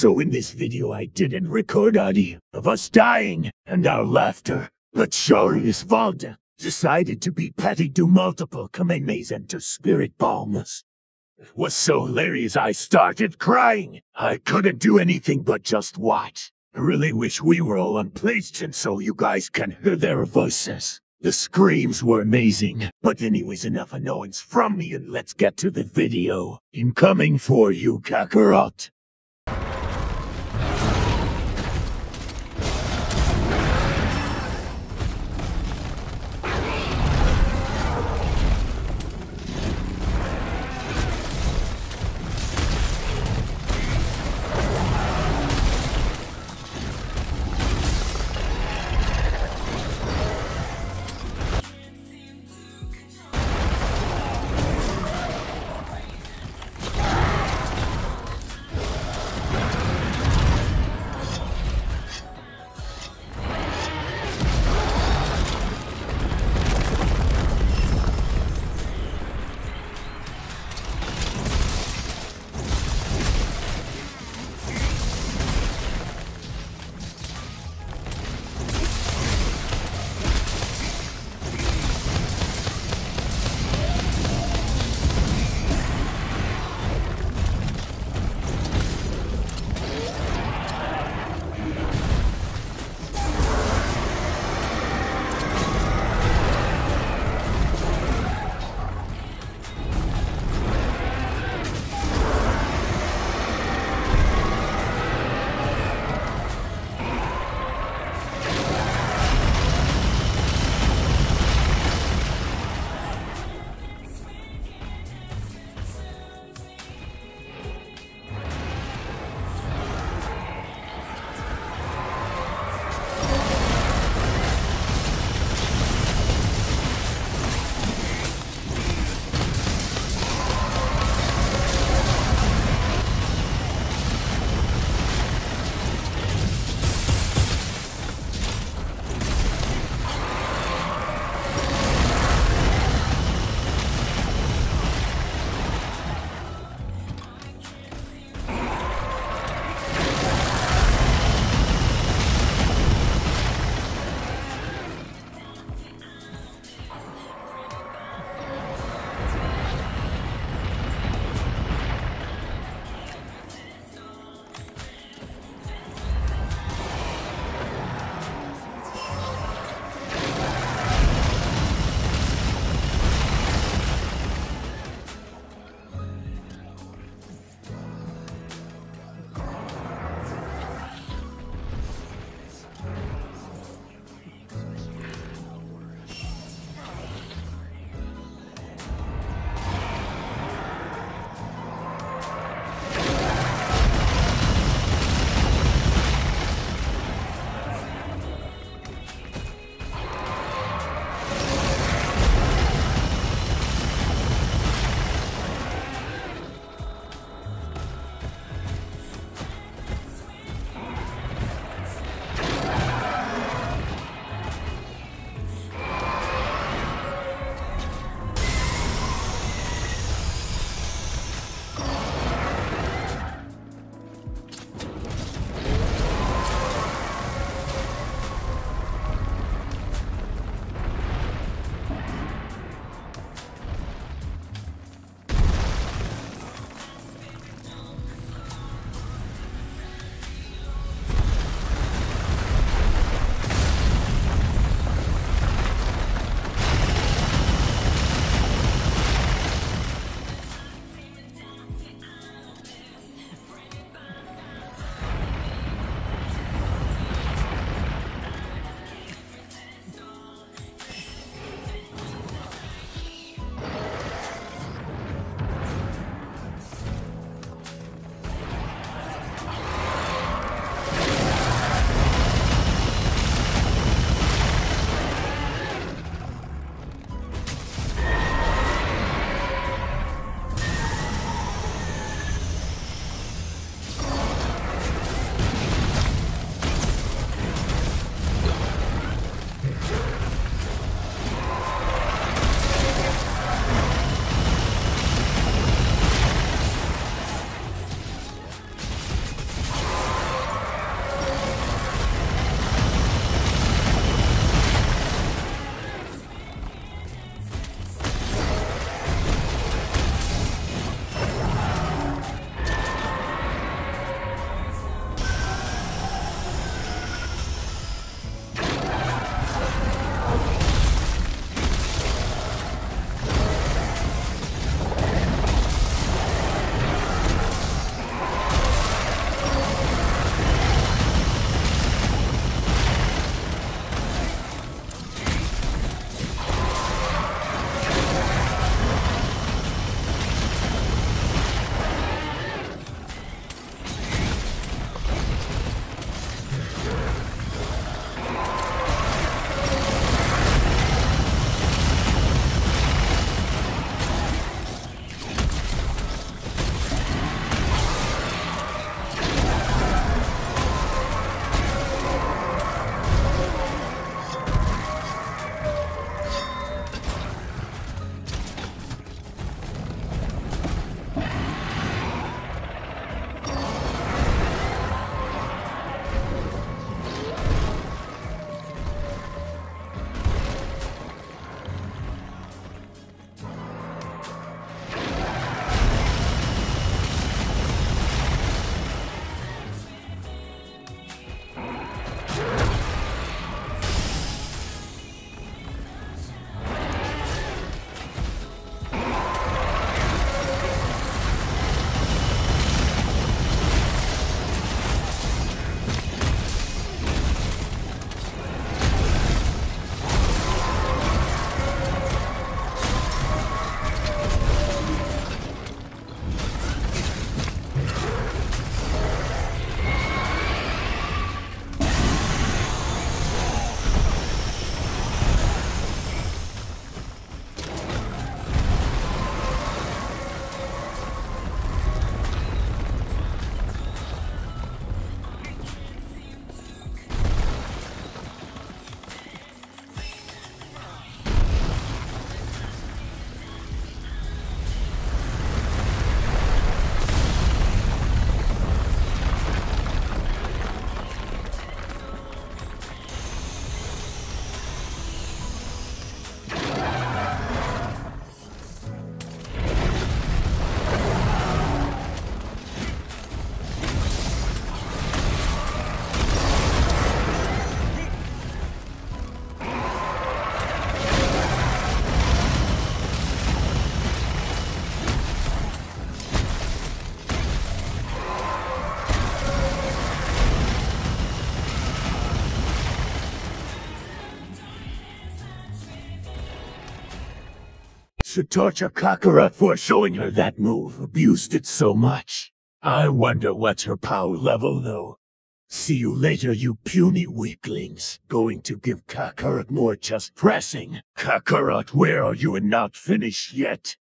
So in this video I didn't record audio of us dying and our laughter, but Shari's Valda decided to be petty to multiple Kamehamehas and to spirit bombs. It was so hilarious I started crying. I couldn't do anything but just watch. I really wish we were all on PlayStation so you guys can hear their voices. The screams were amazing. But anyways, enough annoyance from me and let's get to the video. Incoming for you, Kakarot. should torture Kakarot for showing her that move, abused it so much. I wonder what's her power level, though. See you later, you puny weaklings. Going to give Kakarot more just pressing. Kakarot, where are you and not finished yet?